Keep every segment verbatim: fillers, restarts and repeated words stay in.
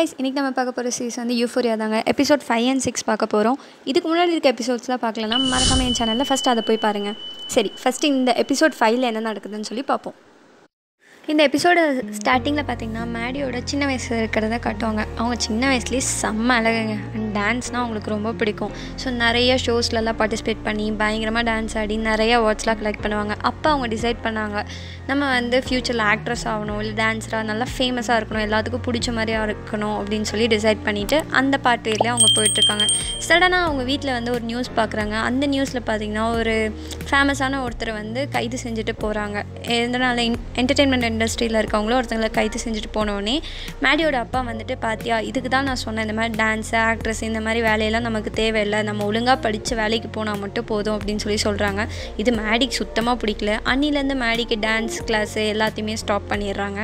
guys, இன்னைக்கு நம்ம பார்க்க போற சீரிஸ் வந்து யூஃபோரியா தாங்க. எபிசோட் ஃபைவ் அண்ட் சிக்ஸ் பார்க்க போறோம். இதுக்கு முன்னாடி இருக்க எபிசோட்ஸ்லாம் பார்க்கலனா மறக்காம என் சேனல்ல ஃபர்ஸ்ட் அதை போய் பாருங்க. சரி, ஃபர்ஸ்ட் இந்த எபிசோட் ஃபைவ்ல என்ன நடக்குதுன்னு சொல்லி பார்ப்போம். இந்த எபிசோடு ஸ்டார்டிங்கில் பார்த்தீங்கன்னா மேடியோட சின்ன வயசில் இருக்கிறத காட்டுவாங்க. அவங்க சின்ன வயசுலேயே செம்ம அழகுங்க. அண்ட் டான்ஸ்னால் அவங்களுக்கு ரொம்ப பிடிக்கும். ஸோ நிறைய ஷோஸ்லலாம் பார்ட்டிசிபேட் பண்ணி பயங்கரமாக டான்ஸ் ஆடி நிறைய அவார்ட்ஸ்லாம் கலெக்ட் பண்ணுவாங்க. அப்போ அவங்க டிசைட் பண்ணாங்க, நம்ம வந்து ஃப்யூச்சரில் ஆக்ட்ரஸ் ஆகணும், இல்லை டான்ஸராக நல்லா ஃபேமஸாக இருக்கணும், எல்லாத்துக்கும் பிடிச்ச மாதிரியாக இருக்கணும் அப்படின்னு சொல்லி டிசைட் பண்ணிவிட்டு அந்த பார்ட் வேலையே அவங்க போயிட்டுருக்காங்க. சடனாக அவங்க வீட்டில் வந்து ஒரு நியூஸ் பார்க்குறாங்க. அந்த நியூஸில் பார்த்திங்கன்னா ஒரு ஃபேமஸான ஒருத்தரை வந்து கைது செஞ்சுட்டு போகிறாங்க. எதனால் என்டர்டெயின்மெண்ட் இண்டஸ்ட்ரியில் இருக்கவங்களும் ஒருத்தங்களை கைது செஞ்சுட்டு போனோடனே மேடியோட அப்பா வந்துட்டு, பார்த்தியா இதுக்கு தான் நான் சொன்னேன், இந்த மாதிரி டான்ஸு ஆக்ட்ரஸ் இந்த மாதிரி வேலையெல்லாம் நமக்கு தேவையில்லை, நம்ம ஒழுங்காக படித்து வேலைக்கு போனால் மட்டும் போதும் அப்படின்னு சொல்லி சொல்கிறாங்க. இது மேடிக்கு சுத்தமாக பிடிக்கல. அன்னிலேருந்து மேடிக்கு டான்ஸ் கிளாஸு எல்லாத்தையுமே ஸ்டாப் பண்ணிடுறாங்க.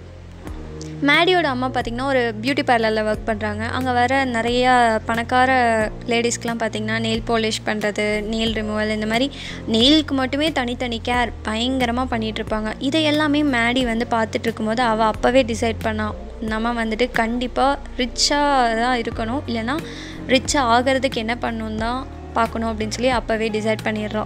மேடியோட அம்மா பார்த்திங்கன்னா ஒரு பியூட்டி பார்லரில் ஒர்க் பண்ணுறாங்க. அங்கே வர நிறையா பணக்கார லேடிஸ்க்கெலாம் பார்த்திங்கன்னா நெயில் பாலிஷ் பண்ணுறது, நெயில் ரிமூவல், இந்த மாதிரி நெயிலுக்கு மட்டுமே தனித்தனி கேர் பயங்கரமாக பண்ணிகிட்ருப்பாங்க. இதை எல்லாமே மேடி வந்து பார்த்துட்டு இருக்கும்போது அவள் அப்போவே டிசைட் பண்ணான், நம்ம வந்துட்டு கண்டிப்பாக ரிச்சாக தான் இருக்கணும், இல்லைனா ரிச்சாக ஆகிறதுக்கு என்ன பண்ணணும் தான் பார்க்கணும் அப்படின்னு சொல்லி அப்போவே டிசைட் பண்ணிடுறோம்.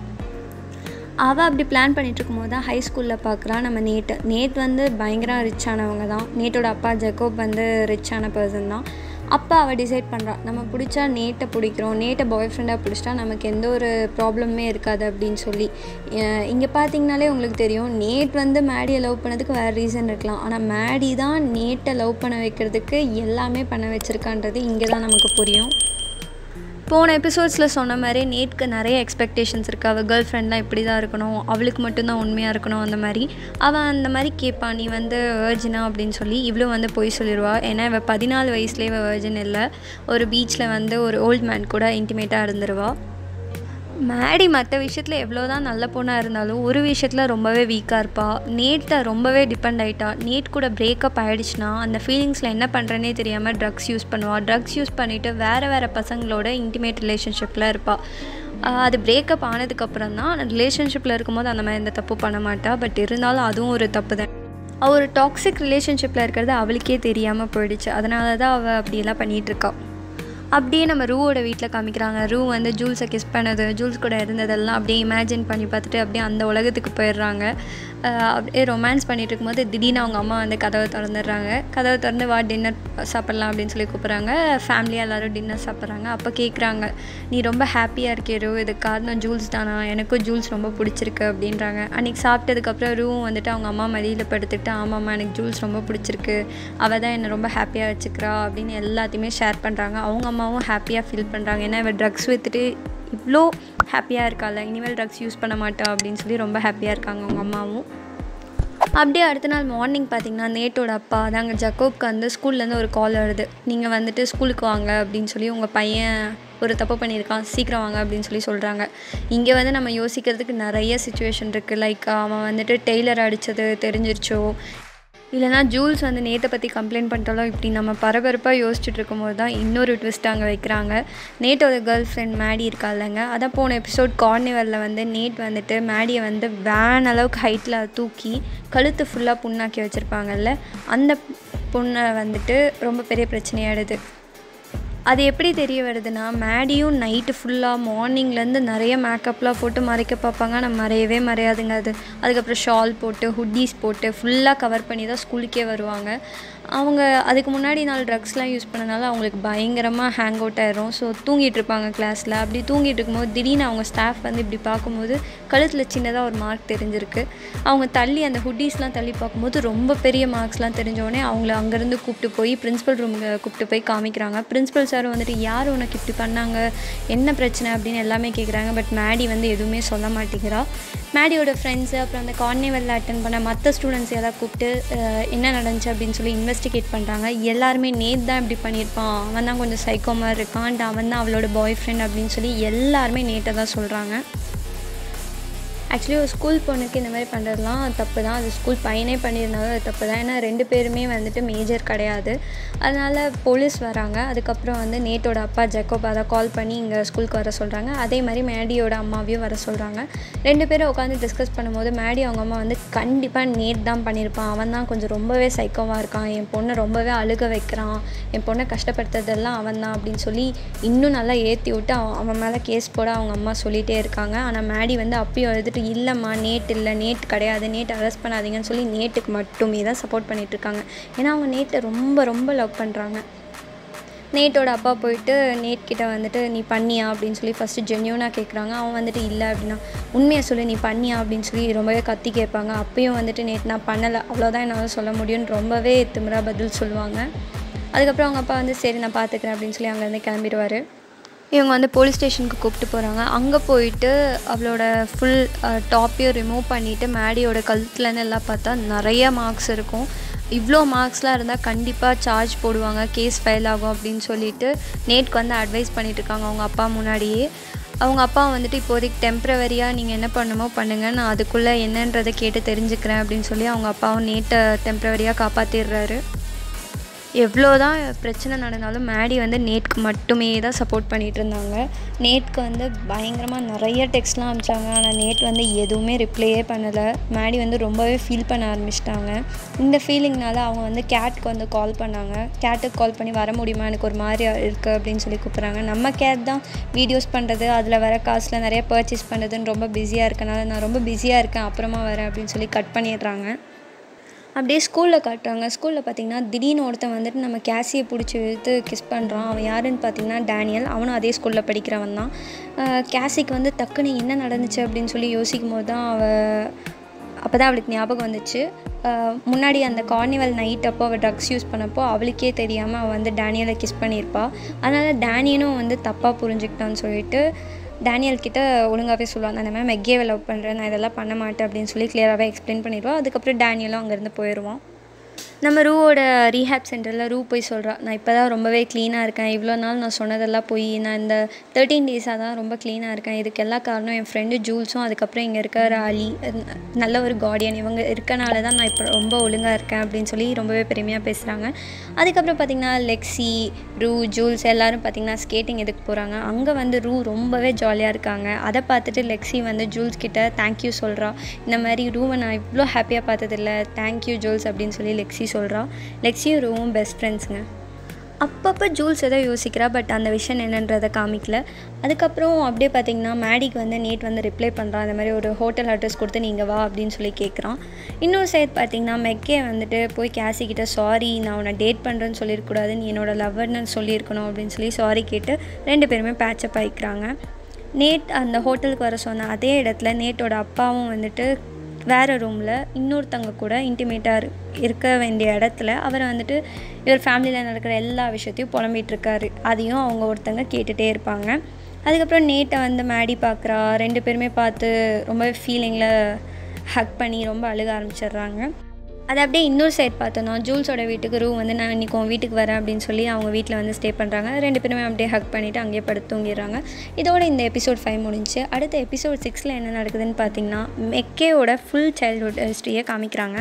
அவள் அப்படி பிளான் பண்ணிகிட்டு இருக்கும்போது தான் ஹை ஸ்கூலில் பார்க்குறான் நம்ம நேட்டு. நேட் வந்து பயங்கர ரிச்சானவங்க தான். நேட்டோட அப்பா ஜக்கோப் வந்து ரிச்சான பர்சன் தான். அப்போ அவள் டிசைட் பண்ணுறான், நம்ம பிடிச்சா நேட்டை பிடிக்கிறோம், நேட்டை பாய் ஃப்ரெண்டாக பிடிச்சிட்டா நமக்கு எந்த ஒரு ப்ராப்ளமே இருக்காது அப்படின்னு சொல்லி. இங்கே பார்த்தீங்கனாலே உங்களுக்கு தெரியும், நேட் வந்து மேடியை லவ் பண்ணதுக்கு வேறு ரீசன் இருக்கலாம், ஆனால் மேடி தான் நேட்டை லவ் பண்ண வைக்கிறதுக்கு எல்லாமே பண்ண வச்சுருக்கான்றது இங்கே தான் நமக்கு புரியும். போன எபிசோட்ஸில் சொன்ன மாதிரி நேட்க்கு நிறைய எக்ஸ்பெக்டேஷன்ஸ் இருக்குது. அவள் கேர்ள் ஃப்ரெண்ட்லாம் இப்படி தான் இருக்கணும், அவளுக்கு மட்டும்தான் உண்மையாக இருக்கணும், அந்த மாதிரி அவள் அந்த மாதிரி கேட்பான், நீ வந்து வேர்ஜினா அப்படின்னு சொல்லி. இவ்வளோ வந்து போய் சொல்லிடுவாள். ஏன்னா இவள் பதினாலு வயசுலேயே இவள் வேர்ஜின் இல்லை. ஒரு பீச்சில் வந்து ஒரு ஓல்ட் மேன் கூட இன்டிமேட்டாக இருந்துருவாள். மேடி மற்ற விஷயத்தில் எவ்வளோ தான் நல்ல பொண்ணாக இருந்தாலும் ஒரு விஷயத்தில் ரொம்பவே வீக்காக இருப்பாள். நேட்டை ரொம்பவே டிபெண்ட் ஆகிட்டா. நேட் கூட பிரேக்கப் ஆகிடுச்சுன்னா அந்த ஃபீலிங்ஸில் என்ன பண்ணுறேன்னே தெரியாமல் ட்ரக்ஸ் யூஸ் பண்ணுவாள். ட்ரக்ஸ் யூஸ் பண்ணிவிட்டு வேறு வேறு பசங்களோட இன்டிமேட் ரிலேஷன்ஷிப்பில் இருப்பாள். அது பிரேக்கப் ஆனதுக்கப்புறம் தான் ரிலேஷன்ஷிப்பில் இருக்கும்போது அந்த மாதிரி எந்த தப்பு பண்ண மாட்டாள். பட் இருந்தாலும் அதுவும் ஒரு தப்பு தான். அவள் ஒரு டாக்ஸிக் ரிலேஷன்ஷிப்பில் இருக்கிறது அவளுக்கே தெரியாமல் போயிடுச்சு. அதனால தான் அவள் அப்படியெல்லாம் பண்ணிகிட்ருக்கா. அப்படியே நம்ம ரூவோட வீட்டில் காமிக்கிறாங்க. ரூ வந்து ஜூல்ஸை கிஸ் பண்ணது, ஜூல்ஸ் கூட இருந்ததெல்லாம் அப்படியே இமேஜின் பண்ணி பார்த்துட்டு அப்படியே அந்த உலகத்துக்கு போயிடுறாங்க. அப்படியே ரொமான்ஸ் பண்ணிகிட்டு இருக்கும்போது திடீர்னு அவங்க அம்மா வந்து கதவை திறந்துடுறாங்க. கதவை திறந்து வா டின்னர் சாப்பிட்லாம் அப்படின்னு சொல்லி கூப்பிட்றாங்க. ஃபேமிலியாக எல்லோரும் டின்னர் சாப்பிட்றாங்க. அப்போ கேட்குறாங்க, நீ ரொம்ப ஹாப்பியாக இருக்கே ரூ, இதுக்கு காரணம் ஜூல்ஸ் தானா? எனக்கும் ஜூல்ஸ் ரொம்ப பிடிச்சிருக்கு அப்படின்றாங்க. அன்றைக்கி சாப்பிட்டதுக்கப்புறம் ரூவும் வந்துட்டு அவங்க அம்மா மடியில் படுத்துக்கிட்டு, ஆமாம்மா எனக்கு ஜூல்ஸ் ரொம்ப பிடிச்சிருக்கு, அவள் தான் என்னை ரொம்ப ஹாப்பியாக வச்சுக்கிறா அப்படின்னு எல்லாத்தையுமே ஷேர் பண்ணுறாங்க. அவங்க அம்மாவும் ஹாப்பியாக ஃபீல் பண்ணுறாங்க. ஏன்னா இவள் ட்ரக்ஸ் விற்றுட்டு இவ்வளோ ஹாப்பியாக இருக்காள், இனிமேல் ட்ரக்ஸ் யூஸ் பண்ண மாட்டா அப்படின்னு சொல்லி ரொம்ப ஹாப்பியாக இருக்காங்க அவங்க அம்மாவும். அப்படியே அடுத்த நாள் மார்னிங் பார்த்திங்கன்னா நேட்டோட அப்பா அதாங்க ஜக்கோப்க்கு வந்து ஸ்கூல்லேருந்து ஒரு கால் வருது, நீங்கள் வந்துட்டு ஸ்கூலுக்கு வாங்க அப்படின்னு சொல்லி, உங்கள் பையன் ஒரு தப்பு பண்ணியிருக்கான், சீக்கிரம் வாங்க அப்படின்னு சொல்லி சொல்கிறாங்க. இங்கே வந்து நம்ம யோசிக்கிறதுக்கு நிறைய சுச்சுவேஷன் இருக்குது. லைக் அவன் வந்துட்டு டெய்லர் அடித்தது தெரிஞ்சிருச்சோ, இல்லைனா ஜூல்ஸ் வந்து நேட்டை பற்றி கம்ப்ளைண்ட் பண்ணிட்டாலோ, இப்படி நம்ம பரபரப்பாக யோசிச்சுட்டு இருக்கும்போது தான் இன்னொரு ட்விஸ்ட் அங்கே வைக்கிறாங்க. நேட்டோட கேர்ள் ஃப்ரெண்ட் மேடி இருக்கா இல்லைங்க, அதான் போன எபிசோட் கார்னிவலில் வந்து நேட் வந்துட்டு மேடியை வந்து வேன் அளவுக்கு ஹைட்டில் தூக்கி கழுத்து ஃபுல்லாக புண்ணாக்கி வச்சுருப்பாங்கல்ல, அந்த பொண்ணை வந்துட்டு ரொம்ப பெரிய பிரச்சனையாயிடுது. அது எப்படி தெரிய வருதுன்னா, மேடியும் நைட்டு ஃபுல்லாக மார்னிங்லேருந்து நிறைய மேக்கப்லாம் போட்டு மறைக்க பார்ப்பாங்க, ஆனால் மறையவே மறையாதுங்க அது. அதுக்கப்புறம் ஷால் போட்டு ஹுட்டீஸ் போட்டு ஃபுல்லாக கவர் பண்ணி தான் ஸ்கூலுக்கே வருவாங்க. அவங்க அதுக்கு முன்னாடி நாள் ட்ரக்ஸ்லாம் யூஸ் பண்ணனால அவங்களுக்கு பயங்கரமாக ஹேங் அவுட் ஆயிரும். ஸோ தூங்கிட்டு இருப்பாங்க கிளாஸில். அப்படி தூங்கிட்டு இருக்கும்போது திடீர்னு அவங்க ஸ்டாஃப் வந்து இப்படி பார்க்கும்போது கழுத்தில் சின்னதாக ஒரு மார்க் தெரிஞ்சிருக்கு. அவங்க தள்ளி அந்த ஹுட்டீஸ்லாம் தள்ளி பார்க்கும்போது ரொம்ப பெரிய மார்க்ஸ்லாம் தெரிஞ்சோடனே அவங்கள அங்கேருந்து கூப்பிட்டு போய் பிரின்ஸிபல் ரூமுக்கு கூப்பிட்டு போய் காமிக்கிறாங்க. பிரின்ஸிபல் சார் வந்துட்டு, யார் உனக்கு இப்படி பண்ணாங்க, என்ன பிரச்சனை அப்படின்னு எல்லாமே கேட்குறாங்க. பட் மேடி வந்து எதுவுமே சொல்ல மாட்டேங்கிறா. மேடியோட ஃப்ரெண்ட்ஸு அப்புறம் அந்த கார்னிவலில் அட்டன் பண்ண மற்ற ஸ்டூடெண்ட்ஸ் எல்லாம் கூப்பிட்டு என்ன நடந்துச்சு அப்படின்னு சொல்லி இன்வெஸ்டிகேட் பண்ணுறாங்க. எல்லாருமே நேட் தான் இப்படி பண்ணியிருப்பான், அவன் தான் கொஞ்சம் சைக்கோ மாதிரி இருக்கான், அவன் தான் அவளோட பாய் ஃப்ரெண்ட் அப்படின்னு சொல்லி எல்லாருமே நேட்டை தான் சொல்கிறாங்க. ஆக்சுவலி ஒரு ஸ்கூல் பொண்ணுக்கு இந்த மாதிரி பண்ணுறதுலாம் தப்பு தான். அது ஸ்கூல் பையனே பண்ணியிருந்தாலும் அது தப்பு தான். ஏன்னா ரெண்டு பேருமே வந்துட்டு மேஜர் கிடையாது. அதனால் போலீஸ் வராங்க. அதுக்கப்புறம் வந்து நேட்டோட அப்பா ஜெக்கோப் அதை கால் பண்ணி இங்கே ஸ்கூலுக்கு வர சொல்கிறாங்க. அதே மாதிரி மேடியோட அம்மாவையும் வர சொல்கிறாங்க. ரெண்டு பேரும் உட்காந்து டிஸ்கஸ் பண்ணும்போது மேடி அவங்க அம்மா வந்து கண்டிப்பாக நேட் தான் பண்ணியிருப்பான், அவன் தான் கொஞ்சம் ரொம்பவே சைக்கோவாக இருக்கான், என் பொண்ணை ரொம்பவே அழுக வைக்கிறான், என் பொண்ணை கஷ்டப்படுத்துறதெல்லாம் அவன் தான் அப்படின்னு சொல்லி இன்னும் நல்லா ஏற்றி விட்டு அவன் அவன் மேலே கேஸ் போட அவங்க அம்மா சொல்லிகிட்டே இருக்காங்க. ஆனால் மேடி வந்து அப்பயும் எழுதிட்டு இல்லைம்மா நேட் இல்லை, நேட் கிடையாது, நேட் அரெஸ்ட் பண்ணாதீங்கன்னு சொல்லி நேட்டுக்கு மட்டுமே தான் சப்போர்ட் பண்ணிகிட்ருக்காங்க. ஏன்னா அவங்க நேட்டை ரொம்ப ரொம்ப லவ் பண்ணுறாங்க. நேட்டோட அப்பா போயிட்டு நேட் கிட்ட வந்துட்டு நீ பண்ணியா அப்படின்னு சொல்லி ஃபஸ்ட்டு ஜென்யூனாக கேட்குறாங்க. அவன் வந்துட்டு இல்லை அப்படின்னா உண்மையை சொல்லி நீ பண்ணியா அப்படின்னு சொல்லி ரொம்பவே கத்தி கேட்பாங்க. அப்பயும் வந்துட்டு நேட் நான் பண்ணலை, அவ்வளோதான் என்னால் சொல்ல முடியும்னு ரொம்பவே திமிரா பதில் சொல்லுவாங்க. அதுக்கப்புறம் அவங்க அப்பா வந்து சரி நான் பார்த்துக்கிறேன் அப்படின்னு சொல்லி அங்கேருந்து கிளம்பிடுவார். இவங்க வந்து போலீஸ் ஸ்டேஷனுக்கு கூப்பிட்டு போகிறாங்க. அங்கே போயிட்டு அவளோட ஃபுல் டாப்பையும் ரிமூவ் பண்ணிவிட்டு மேடியோட கழுத்துலன்னு எல்லாம் பார்த்தா நிறைய மார்க்ஸ் இருக்கும். இவ்வளோ மார்க்ஸ்லாம் இருந்தால் கண்டிப்பாக சார்ஜ் போடுவாங்க, கேஸ் ஃபைல் ஆகும் அப்படின்னு சொல்லிட்டு நேட்க்கு வந்து அட்வைஸ் பண்ணிகிட்ருக்காங்க அவங்க அப்பா முன்னாடியே. அவங்க அப்பா வந்துட்டு இப்போதைக்கு டெம்ப்ரவரியாக நீங்கள் என்ன பண்ணுமோ பண்ணுங்கள், நான் அதுக்குள்ளே என்னன்றதை கேட்டு தெரிஞ்சுக்கிறேன் அப்படின்னு சொல்லி அவங்க அப்பாவும் நேட்டை டெம்ப்ரவரியாக காப்பாற்றிடுறாரு. எவ்வளோ தான் பிரச்சனை நடந்தாலும் மேடி வந்து நேட்க்கு மட்டுமே தான் சப்போர்ட் பண்ணிகிட்டு இருந்தாங்க. நேட்க்கு வந்து பயங்கரமாக நிறைய டெக்ஸ்ட்லாம் அனுப்பிச்சாங்க. ஆனால் நேட் வந்து எதுவுமே ரிப்ளையே பண்ணலை. மேடி வந்து ரொம்பவே ஃபீல் பண்ண ஆரம்பிச்சிட்டாங்க. இந்த ஃபீலிங்னால அவங்க வந்து கேட்டுக்கு வந்து கால் பண்ணாங்க. கேட்டுக்கு கால் பண்ணி வர முடியுமா, எனக்கு ஒரு மாதிரி இருக்குது அப்படின்னு சொல்லி கூப்பிட்றாங்க. நம்ம கேட் தான் வீடியோஸ் பண்ணுறது, அதில் வர காசில் நிறைய பர்ச்சேஸ் பண்ணுறதுன்னு ரொம்ப பிஸியாக இருக்கனால நான் ரொம்ப பிஸியாக இருக்கேன், அப்புறமா வரேன் அப்படின்னு சொல்லி கட் பண்ணிடுறாங்க. அப்படியே ஸ்கூலில் காட்டுறாங்க. ஸ்கூலில் பார்த்திங்கன்னா திடீர்னு ஒருத்தன் வந்துட்டு நம்ம கேசியை பிடிச்சி இழுத்து கிஸ் பண்ணுறான். அவன் யாருன்னு பார்த்திங்கன்னா டேனியல். அவனும் அதே ஸ்கூலில் படிக்கிறவன் தான். கேசிக்கு வந்து டக்குன்னு என்ன நடந்துச்சு அப்படின்னு சொல்லி யோசிக்கும் போது தான் அவள் அப்போ தான் அவளுக்கு ஞாபகம் வந்துச்சு. முன்னாடி அந்த கார்னிவல் நைட் அப்போ அவள் ட்ரக்ஸ் யூஸ் பண்ணப்போ அவளுக்கே தெரியாமல் அவள் வந்து டேனியலை கிஸ் பண்ணியிருப்பாள். அதனால் டேனியலும் வந்து தப்பாக புரிஞ்சுக்கிட்டான்னு சொல்லிட்டு டேனியல் கிட்ட ஒழுங்காகவே சொல்லுவாள், நான் இந்த மாதிரி மெக்கேவை லவ் பண்ணுறேன், நான் இதெல்லாம் பண்ண மாட்டேன் அப்படின்னு சொல்லி கிளியராகவே எக்ஸ்பிளைன் பண்ணிடுவாள். அதுக்கப்புறம் டேனியலும் அங்கேருந்து போயிடுவான். நம்ம ரூவோட ரீஹேப் சென்டரில் ரூ போய் சொல்கிறா, நான் இப்போ தான் ரொம்பவே க்ளீனாக இருக்கேன், இவ்வளோ நாள் நான் சொன்னதெல்லாம் போய் நான் இந்த தேர்ட்டீன் டேஸாக தான் ரொம்ப க்ளீனாக இருக்கேன், இதுக்கு எல்லா காரணம் என் ஃப்ரெண்டு ஜூல்ஸும் அதுக்கப்புறம் இங்கே இருக்கிற அலி நல்ல ஒரு கார்டியன் இவங்க இருக்கனால தான் நான் இப்போ ரொம்ப ஒழுங்காக இருக்கேன் அப்படின்னு சொல்லி ரொம்பவே பெருமையாக பேசுகிறாங்க. அதுக்கப்புறம் பார்த்திங்கன்னா லெக்ஸி, ரூ, ஜூல்ஸ் எல்லோரும் பார்த்திங்கன்னா ஸ்கேட்டிங் இதுக்கு போகிறாங்க. அங்கே வந்து ரூ ரொம்பவே ஜாலியாக இருக்காங்க. அதை பார்த்துட்டு லெக்ஸி வந்து ஜூல்ஸ் கிட்ட தேங்க்யூ சொல்கிறா. இந்த மாதிரி ரூவை நான் இவ்வளோ ஹாப்பியாக பார்த்ததில்ல, தேங்க்யூ ஜூல்ஸ் அப்படின்னு சொல்லி லெக்ஸி சொல்கிறா. லெக்ஸியும் ரூவும் பெஸ்ட் ஃப்ரெண்ட்ஸுங்க. அப்பப்போ ஜூல்ஸ் எதோ யோசிக்கிறா, பட் அந்த விஷயம் என்னன்றதை காமிக்கல. அதுக்கப்புறம் அப்படியே பார்த்திங்கன்னா மேடிக்கு வந்து நேட் வந்து ரிப்ளை பண்ணுறான். அந்த மாதிரி ஒரு ஹோட்டல் அட்ரஸ் கொடுத்து நீங்கள் வா அப்படின்னு சொல்லி கேட்குறான். இன்னொரு சைட் பார்த்திங்கன்னா மெக்கே வந்துட்டு போய் கேசிக்கிட்ட சாரி நான் உன்னை டேட் பண்ணுறேன்னு சொல்லியிருக்கூடாது, நீ என்னோட லவ்வர்னு சொல்லியிருக்கணும் அப்படின்னு சொல்லி சாரி கேட்டு ரெண்டு பேருமே பேட்சப் ஆகிக்கிறாங்க. நேட் அந்த ஹோட்டலுக்கு வர சொன்ன அதே இடத்துல நேட்டோட அப்பாவும் வந்துட்டு வேறு ரூமில் இன்னொருத்தவங்க கூட இன்டிமேட்டாக இருக்க வேண்டிய இடத்துல அவரை வந்துட்டு இவர் ஃபேமிலியில் நடக்கிற எல்லா விஷயத்தையும் புலம்பிகிட்ருக்காரு. அதையும் அவங்க ஒருத்தங்க கேட்டுகிட்டே இருப்பாங்க. அதுக்கப்புறம் நேட்டை வந்து மேடி பார்க்குறா. ரெண்டு பேருமே பார்த்து ரொம்ப ஃபீலிங்கில் ஹக் பண்ணி ரொம்ப அழுக ஆரம்பிச்சிடுறாங்க. அதை அப்படியே இன்னொரு சைட் பார்த்தோன்னா ஜூல்ஸோட வீட்டுக்கு ரூ வந்து நான் இன்றைக்கி உன் வீட்டுக்கு வரேன் அப்படின்னு சொல்லி அவங்க வீட்டில் வந்து ஸ்டே பண்ணுறாங்க. ரெண்டு பேருமே அப்படியே ஹக் பண்ணிவிட்டு அங்கேயே படுத்து தூங்கிடுறாங்க. இதோட இந்த எபிசோட் ஃபைவ் முடிஞ்சு. அடுத்த எபிசோட் சிக்ஸில் என்ன நடக்குதுன்னு பார்த்தீங்கன்னா மெக்கேவோட ஃபுல் சைல்ட்ஹுட் ஹிஸ்ட்ரியை காமிக்கிறாங்க.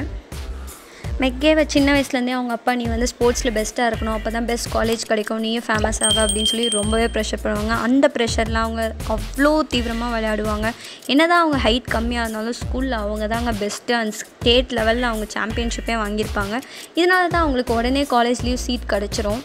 மெக்கேவை சின்ன வயசுலேருந்தே அவங்க அப்பா நீ வந்து ஸ்போர்ட்ஸில் பெஸ்ட்டாக இருக்கணும், அப்போ தான் பெஸ்ட் காலேஜ் கிடைக்கும், நீயும் ஃபேமஸ் ஆக அப்படின்னு சொல்லி ரொம்பவே ப்ரெஷர் பண்ணுவாங்க. அந்த ப்ரெஷரில் அவங்க அவ்வளோ தீவிரமாக விளையாடுவாங்க. என்ன தான் அவங்க ஹைட் கம்மியாக இருந்தாலும் ஸ்கூலில் அவங்க தாங்க பெஸ்ட்டு. அண்ட் ஸ்டேட் லெவலில் அவங்க சாம்பியன்ஷிப்பே வாங்கியிருப்பாங்க. இதனால தான் அவங்களுக்கு உடனே காலேஜ்லேயும் சீட் கிடச்சிரும்.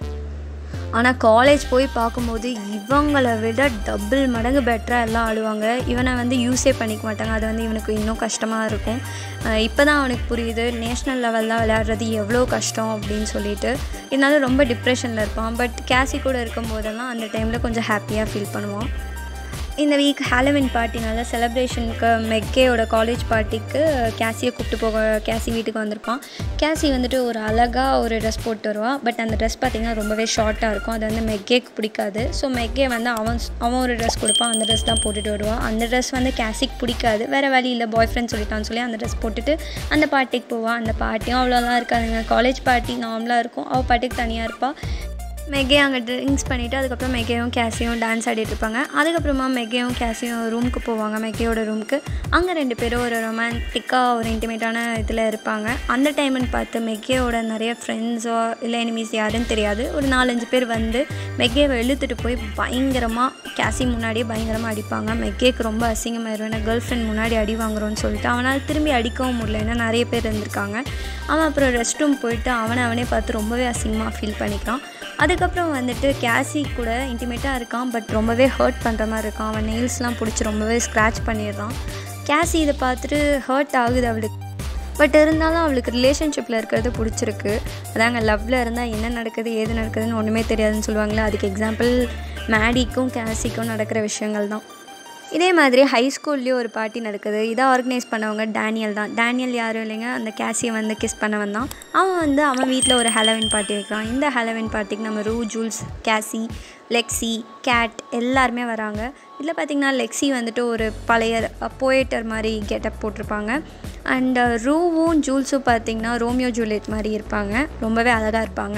ஆனால் காலேஜ் போய் பார்க்கும்போது இவங்களை விட டபுள் மடங்கு பெட்டராக எல்லாம் ஆடுவாங்க. இவனை வந்து யூஸே பண்ணிக்க மாட்டாங்க. அது வந்து இவனுக்கு இன்னும் கஷ்டமாக இருக்கும். இப்போ தான் அவனுக்கு புரியுது நேஷ்னல் லெவலில் விளையாடுறது எவ்வளோ கஷ்டம் அப்படின்னு சொல்லிட்டு. இதனால ரொம்ப டிப்ரெஷனில் இருப்பான். பட் கேசி கூட இருக்கும் போதெல்லாம் அந்த டைமில் கொஞ்சம் ஹாப்பியாக ஃபீல் பண்ணுவான். இந்த வீக் ஹாலோவின் பார்ட்டினால செலிப்ரேஷனுக்கு மெக்கேயோட காலேஜ் பார்ட்டிக்கு கேசியை கூப்பிட்டு போக கேசி வீட்டுக்கு வந்திருப்பான். கேசி வந்துட்டு ஒரு அழகாக ஒரு ட்ரெஸ் போட்டு வருவான். பட் அந்த ட்ரெஸ் பார்த்திங்கன்னா ரொம்பவே ஷார்ட்டாக இருக்கும். அது வந்து மெக்கேக்கு பிடிக்காது. ஸோ மெக்கே வந்து அவன் அவன் ஒரு ட்ரெஸ் கொடுப்பான். அந்த ட்ரெஸ் தான் போட்டுட்டு வருவான். அந்த ட்ரெஸ் வந்து கேசிக்கு பிடிக்காது. வேறு வழி இல்லை, பாய் ஃப்ரெண்ட் சொல்லிட்டான்னு சொல்லி அந்த ட்ரெஸ் போட்டுட்டு அந்த பார்ட்டிக்கு போவான். அந்த பார்ட்டியும் அவ்வளோலாம் இருக்காதுங்க. காலேஜ் பார்ட்டி நார்மலாக இருக்கும். அவள் பார்ட்டிக்கு தனியாக இருப்பாள். மெகே அங்கே ட்ரிங்க்ஸ் பண்ணிவிட்டு அதுக்கப்புறம் மெகேயும் கேஸியும் டான்ஸ் ஆடிட்டு இருப்பாங்க. அதுக்கப்புறமா மெகேயும் கேஸியும் ரூமுக்கு போவாங்க, மெகேயோட ரூமுக்கு. அங்கே ரெண்டு பேரும் ஒரு ரொமான்டிக்காக ஒரு இன்டிமேட்டான இதில் இருப்பாங்க. அந்த டைம்னு பார்த்து மெகேயோட நிறைய ஃப்ரெண்ட்ஸோ இல்லை எனிமீஸ் யாருன்னு தெரியாது ஒரு நாலஞ்சு பேர் வந்து மெகேவை இழுத்துட்டு போய் பயங்கரமாக கேஸி முன்னாடியே பயங்கரமாக அடிப்பாங்க. மெகேக்கு ரொம்ப அசிங்கமாயிரும், ஏன்னா கேர்ள் ஃப்ரெண்ட் முன்னாடி அடி வாங்குறோன்னு சொல்லிட்டு அவனால் திரும்பி அடிக்கவும் முடியல, ஏன்னா நிறைய பேர் இருந்திருக்காங்க. அவன் அப்புறம் ரெஸ்ட் ரூம் போயிட்டு அவனை அவனே பார்த்து ரொம்பவே அசிங்கமாக ஃபீல் பண்ணிக்கிறான். அதுக்கப்புறம் வந்துட்டு கேஸி கூட இன்டிமேட்டாக இருக்கான், பட் ரொம்பவே ஹர்ட் பண்ணுற மாதிரி இருக்கான். அவன் நெயில்ஸ்லாம் பிடிச்சி ரொம்பவே ஸ்க்ராட்ச் பண்ணிடுறான். கேஸி இதை பார்த்துட்டு ஹர்ட் ஆகுது அவளுக்கு, பட் இருந்தாலும் அவளுக்கு ரிலேஷன்ஷிப்பில் இருக்கிறது பிடிச்சிருக்கு. அதாங்க லவ்வில் இருந்தால் என்ன நடக்குது ஏது நடக்குதுன்னு ஒன்றுமே தெரியாதுன்னு சொல்லுவாங்களே, அதுக்கு எக்ஸாம்பிள் மேடிக்கும் கேஸிக்கும் நடக்கிற விஷயங்கள் தான். இதே மாதிரி ஹை ஸ்கூல்லேயும் ஒரு பார்ட்டி நடக்குது. இதை ஆர்கனைஸ் பண்ணவங்க டேனியல் தான். டேனியல் யாரும் இல்லைங்க, அந்த கேஸியை வந்து கிஸ் பண்ணவன் தான். அவன் வந்து அவன் வீட்டில் ஒரு ஹாலோவின் பார்ட்டி வைக்கிறான். இந்த ஹாலோவின் பார்ட்டிக்கு நம்ம ரூ, ஜூல்ஸ், கேஸி, லெக்ஸி, கேட் எல்லாருமே வராங்க. இதில் பார்த்திங்கன்னா லெக்ஸி வந்துட்டு ஒரு பழைய போயட்டர் மாதிரி கெட்டப் போட்டிருப்பாங்க. அண்ட் ரூவும் ஜூல்ஸும் பார்த்திங்கன்னா ரோமியோ ஜூலியட் மாதிரி இருப்பாங்க, ரொம்பவே அழகாக இருப்பாங்க.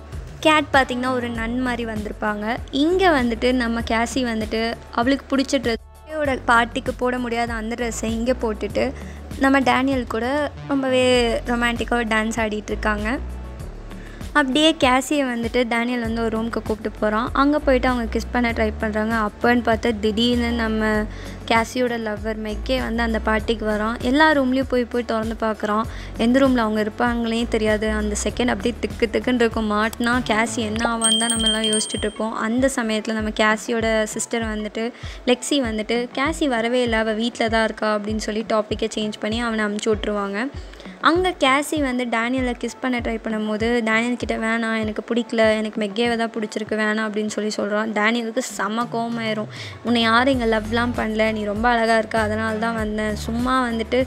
கேட் பார்த்திங்கன்னா ஒரு நன் மாதிரி வந்திருப்பாங்க. இங்கே வந்துட்டு நம்ம கேஸி வந்துட்டு அவளுக்கு பிடிச்ச ட்ரெஸ் ோட பார்ட்டிக்கு போட முடியாத அந்த ட்ரெஸ்ஸை இங்கே போட்டுட்டு நம்ம டேனியல் கூட ரொம்பவே ரொமான்டிக்காக டான்ஸ் ஆடிட்டுருக்காங்க. அப்படியே கேஸியை வந்துட்டு டேனியல் வந்து ஒரு ரூமுக்கு கூப்பிட்டு போகிறான். அங்கே போயிட்டு அவங்க கிஸ் பண்ண ட்ரை பண்ணுறாங்க. அப்போன்னு பார்த்தா திடீர்னு நம்ம கேஸியோட லவ்வர் மெக்கே வந்து அந்த பார்ட்டிக்கு வரான். எல்லா ரூம்லேயும் போய் போய் திறந்து பார்க்குறான், எந்த ரூமில் அவங்க இருப்பாங்களே தெரியாது. அந்த செகண்ட் அப்படியே திக்கு திக்குன்னு இருக்கும். மாட்டினா கேஸி என்ன ஆவான்னு தான் நம்மலாம் யோசிச்சுட்டு இருப்போம். அந்த சமயத்தில் நம்ம கேஸியோட சிஸ்டர் வந்துட்டு லெக்ஸி வந்துட்டு கேஸி வரவே இல்லை, அவள் வீட்டில் தான் இருக்கா அப்படின்னு சொல்லி டாப்பிக்கை சேஞ்ச் பண்ணி அவனை அமுச்சு விட்ருவாங்க. அங்கே கேஸி வந்து டேனியலை கிஸ் பண்ண ட்ரை பண்ணும்போது டேனியல் கிட்ட வேணாம், எனக்கு பிடிக்கல, எனக்கு மெக்கேவை தான் பிடிச்சிருக்கு, வேணாம் அப்படின்னு சொல்லி சொல்கிறான். டேனியலுக்கு செம்ம கோவமாயிரும். உன்னை யாரும் இங்கே லவ்லாம் பண்ணல, நீ ரொம்ப அழகாக இருக்க, அதனால தான் வந்தேன், சும்மா வந்துட்டு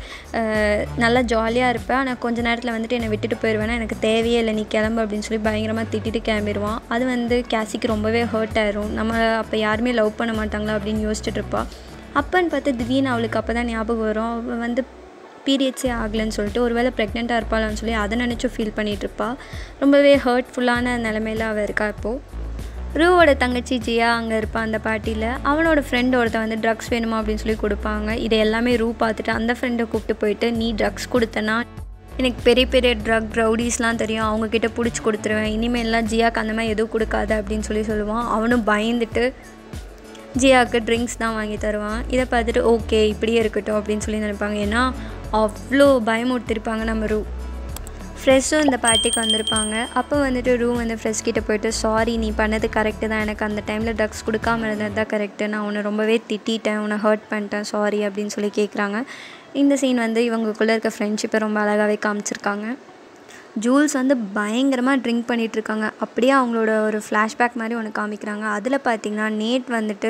நல்லா ஜாலியாக இருப்பேன், ஆனால் கொஞ்சம் நேரத்தில் வந்துட்டு என்னை விட்டுட்டு போயிடுவேன்னா எனக்கு தேவையே இல்லை, நீ கிளம்பு அப்படின்னு சொல்லி பயங்கரமாக திட்டிட்டு கிளம்பிடுவான். அது வந்து கேஸிக்கு ரொம்பவே ஹர்ட் ஆயிரும். நம்ம அப்போ யாருமே லவ் பண்ண மாட்டாங்களா அப்படின்னு யோசிச்சுட்டு இருப்பாள். அப்போன்னு பார்த்து திடீர்னு அவளுக்கு அப்போ தான் ஞாபகம் வரும், அவள் வந்து பீரியட்ஸே ஆகலைன்னு சொல்லிட்டு ஒருவேளை ப்ரெக்னெண்ட்டாக இருப்பாளான்னு சொல்லி அதை நினச்சும் ஃபீல் பண்ணிகிட்ருப்பா. ரொம்பவே ஹர்ட்ஃபுல்லான நிலமையில அவள் இருக்கா. இப்போது ரூவோட தங்கச்சி ஜியா அங்கே இருப்பாள் அந்த பார்ட்டியில். அவனோட ஃப்ரெண்ட் ஒருத்தன் வந்து ட்ரக்ஸ் வேணுமா அப்படின்னு சொல்லி கொடுப்பாங்க. இதை எல்லாமே ரூ பார்த்துட்டு அந்த ஃப்ரெண்டை கூப்பிட்டு போயிட்டு, நீ ட்ரக்ஸ் கொடுத்தனா எனக்கு பெரிய பெரிய ட்ரக் ரவுடிஸ்லாம் தெரியும், அவங்கக்கிட்ட பிடிச்சி கொடுத்துருவேன், இனிமேல்லாம் ஜியாக்கு அந்த மாதிரி எதுவும் கொடுக்காத அப்படின்னு சொல்லி சொல்லுவான். அவனும் பயந்துட்டு ஜியாவுக்கு ட்ரிங்க்ஸ் தான் வாங்கி தருவான். இதை பார்த்துட்டு ஓகே இப்படியே இருக்கட்டும் அப்படின்னு சொல்லி நினைப்பாங்க. ஏன்னா அவ்வளோ பயமுறுத்திருப்பாங்க நம்ம ரூ. ஃப்ரெஷ்ஷும் இந்த பார்ட்டிக்கு வந்திருப்பாங்க. அப்போ வந்துட்டு ரூ வந்து ஃப்ரெஷ் கிட்டே போயிட்டு, சாரி நீ பண்ணது கரெக்டு தான், எனக்கு அந்த டைமில் ட்ரக்ஸ் கொடுக்காமல் இருந்தது தான் கரெக்டு, நான் உன்னை ரொம்பவே திட்டேன், உன்னை ஹர்ட் பண்ணிட்டேன், சாரி அப்படின்னு சொல்லி கேட்குறாங்க. இந்த சீன் வந்து இவங்களுக்குள்ளே இருக்க ஃப்ரெண்ட்ஷிப்பை ரொம்ப அழகாகவே காமிச்சிருக்காங்க. ஜூல்ஸ் வந்து பயங்கரமாக ட்ரிங்க் பண்ணிகிட்ருக்காங்க. அப்படியே அவங்களோட ஒரு ஃப்ளாஷ்பேக் மாதிரி ஒன்று காமிக்கிறாங்க. அதில் பார்த்திங்கன்னா நேட் வந்துட்டு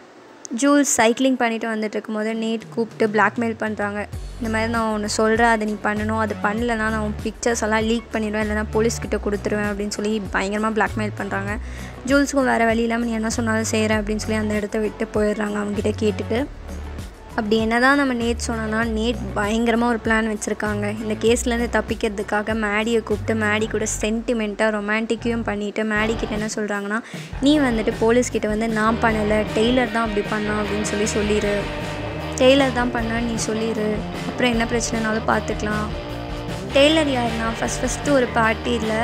ஜூல்ஸ் சைக்கிளிங் பண்ணிவிட்டு வந்துட்டு இருக்கும்போது நேட் கூப்பிட்டு பிளாக்மெயில் பண்ணுறாங்க. இந்த மாதிரி நான் ஒன்று சொல்கிறேன், அதை நீ பண்ணணும், அது பண்ணலைன்னா நான் உன் பிக்சர்ஸ் எல்லாம் லீக் பண்ணிடுவேன், இல்லைனா போலீஸ்கிட்ட கொடுத்துருவேன் அப்படின்னு சொல்லி பயங்கரமாக பிளாக்மெயில் பண்ணுறாங்க. ஜூல்ஸுக்கும் வேறு வழி இல்லாமல் நீ என்ன சொன்னாலும் செய்கிறேன் அப்படின்னு சொல்லி அந்த இடத்த விட்டு போயிடுறாங்க அவங்ககிட்ட கேட்டுட்டு. அப்படி என்ன தான் நம்ம நேட் சொன்னோன்னா, நேட் பயங்கரமாக ஒரு பிளான் வச்சுருக்காங்க. இந்த கேஸ்லேருந்து தப்பிக்கிறதுக்காக மேடியை கூப்பிட்டு மேடி கூட சென்டிமெண்ட்டாக ரொமான்டிக்கையும் பண்ணிவிட்டு மேடிக்கிட்ட என்ன சொல்கிறாங்கன்னா, நீ வந்துட்டு போலீஸ்கிட்ட வந்து நான் பண்ணலை, டெய்லர் தான் அப்படி பண்ணான் அப்படின்னு சொல்லி சொல்லிடு, டெய்லர் தான் பண்ணான்னு நீ சொல்லிடு, அப்புறம் என்ன பிரச்சனைனாலும் பார்த்துக்கலாம். டெய்லர் யாருன்னா, ஃபஸ்ட் ஃபஸ்ட்டு ஒரு பார்ட்டியில்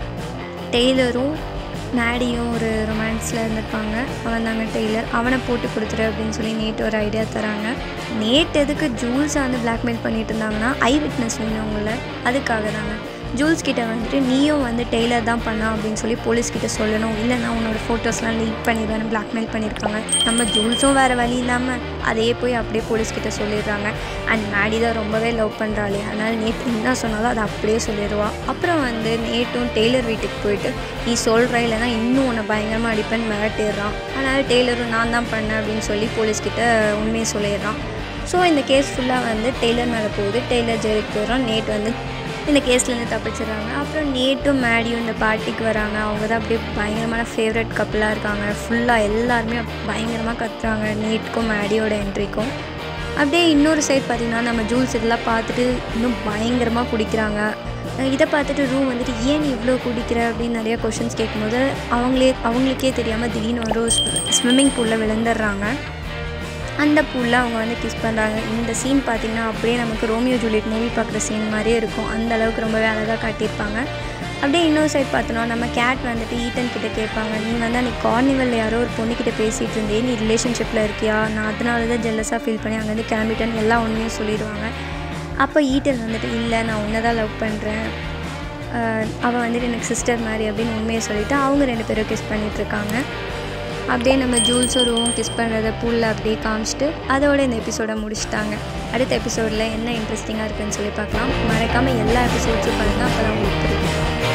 டெய்லரும் மேடியும் ஒரு ரொமான்ஸில் இருந்திருப்பாங்க. அவன் தாங்க டெய்லர், அவனை போட்டு கொடுத்துரு அப்படின்னு சொல்லி நேட் ஒரு ஐடியா தராங்க. நேட் எதுக்கு ஜூல்ஸை வந்து பிளாக்மெயில் பண்ணிட்டு இருந்தாங்கன்னா, ஐ விட்னஸ் வேணும் அவங்கள, அதுக்காக தாங்க. ஜூல்ஸ் கிட்ட வந்துட்டு நீயும் வந்து டெய்லர் தான் பண்ணா அப்படின்னு சொல்லி போலீஸ்கிட்ட சொல்லணும், இல்லைன்னா உன்னோட ஃபோட்டோஸ்லாம் லீக் பண்ணிடுவேன்னு பிளாக்மெயில் பண்ணியிருக்காங்க. நம்ம ஜூல்ஸும் வேறு வழி இல்லாமல் அதையே போய் அப்படியே போலீஸ்கிட்ட சொல்லிடுறாங்க. அண்ட் மேடி தான் ரொம்பவே லவ் பண்ணுறாளே, அதனால் நேட் என்ன சொன்னாலும் அதை அப்படியே சொல்லிடுவா. அப்புறம் வந்து நேட்டும் டெய்லர் வீட்டுக்கு போயிட்டு நீ சொல்கிற, இல்லைனா இன்னும் உன்னை பயங்கரமாக அடிப்பேன்னு மிரட்டிடுறான். அதனால் டெய்லரும் நான் தான் பண்ணேன் அப்படின்னு சொல்லி போலீஸ்கிட்ட உண்மையை சொல்லிடுறான். ஸோ இந்த கேஸ் ஃபுல்லாக வந்து டெய்லர் மேலே போகுது. டெய்லர் ஜெயிலுக்கு போயிடுறான். நேட் வந்து இந்த கேஸ்லேருந்து தப்பிச்சிடுறாங்க. அப்புறம் நேட்டும் மேடியும் இந்த பார்ட்டிக்கு வராங்க. அவங்க தான் அப்படியே பயங்கரமான ஃபேவரட் கப்பலாக இருக்காங்க. ஃபுல்லாக எல்லாருமே பயங்கரமாக கத்துறாங்க நேட்டுக்கும் மேடியோட என்ட்ரிக்கும். அப்படியே இன்னொரு சைட் பார்த்திங்கன்னா நம்ம ஜூல்ஸ் இதெல்லாம் பார்த்துட்டு இன்னும் பயங்கரமாக குடிக்கிறாங்க. இதை பார்த்துட்டு ரூ வந்துட்டு ஏன் நீ இவ்வளோ குடிக்கிற அப்படின்னு நிறைய கொஷின்ஸ் கேட்கும்போது அவங்களே அவங்களுக்கே தெரியாமல் திடீர்னு ஒரு ஸ்விம்மிங் பூலில் விழுந்துடுறாங்க. அந்த பூலில் அவங்க வந்து கிஸ் பண்ணுறாங்க. இந்த சீன் பார்த்திங்கன்னா அப்படியே நமக்கு ரோமியோ ஜூலியட் மூவி பார்க்குற சீன் மாதிரியே இருக்கும். அந்த அளவுக்கு ரொம்பவே அழகாக காட்டியிருப்பாங்க. அப்படியே இன்னொரு சைட் பார்த்தோன்னா நம்ம கேட் வந்துட்டு ஈட்டன் கிட்டே கேட்பாங்க, நீ வந்து அன்றைக்கி கார்னிவலில் யாரோ ஒரு பொண்ணுக்கிட்ட பேசிகிட்டு இருந்தே, நீ ரிலேஷன்ஷிப்பில் இருக்கியா, நான் அதனால தான் ஜெல்லஸாக ஃபீல் பண்ணி அங்கேருந்து கிளம்பிட்டேன்னு எல்லா உண்மையும் சொல்லிடுவாங்க. அப்போ ஈட்டன் வந்துட்டு இல்லை நான் உன்னை தான் லவ் பண்ணுறேன், அவள் வந்துட்டு எனக்கு சிஸ்டர் மாதிரி அப்படின்னு உண்மையை சொல்லிவிட்டு அவங்க ரெண்டு பேரும் கிஸ் பண்ணிகிட்ருக்காங்க. அப்படியே நம்ம ஜூல்ஸும் ரூவும் கிஸ் பண்ணுறத பூலில் அப்படியே காமிச்சிட்டு அதோட இந்த எபிசோடை முடிச்சுட்டாங்க. அடுத்த எபிசோடில் என்ன இன்ட்ரெஸ்டிங்காக இருக்குதுன்னு சொல்லி பார்க்கலாம். மறக்காமல் எல்லா எபிசோட்ஸும் பாருங்கள், அப்போ தான் உங்களுக்கு புரியும்.